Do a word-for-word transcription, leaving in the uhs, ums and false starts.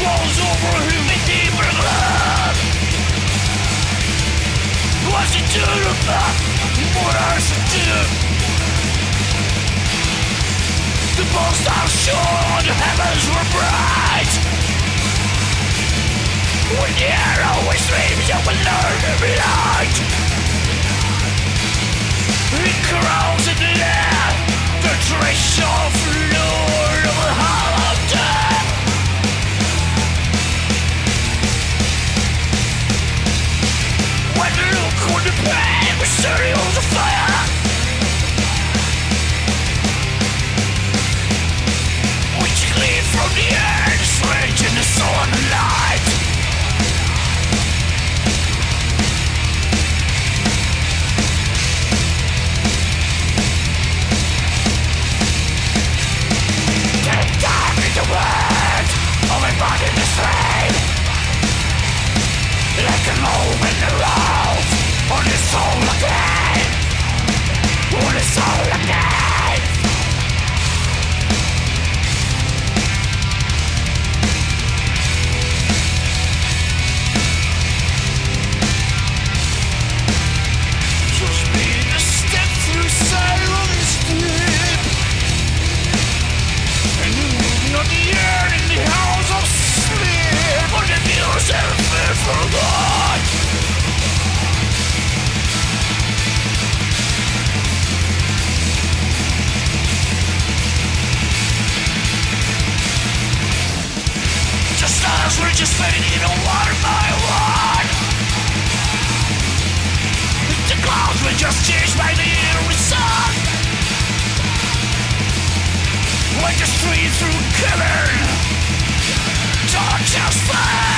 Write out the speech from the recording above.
clothes over him in deeper blood. What's he doing about what I should do? The most I'm sure the heavens were bright. When the arrow always streams, you will learn to be light. It corrodes in the air, the trace of Lord of the hollow death. When the look on the pain, mysterious fire. Which gleam from the air, the strange in the soul and the light. Body in the flame, like a mole in the road. On his soul again, on his soul again. Just me to step through silence deep, and not the air in the house of sleep. But the views are fit for God. Just stars were just fading in water by one. The clouds were just changed by the eerie sun. Like a street through cavern, torches fire.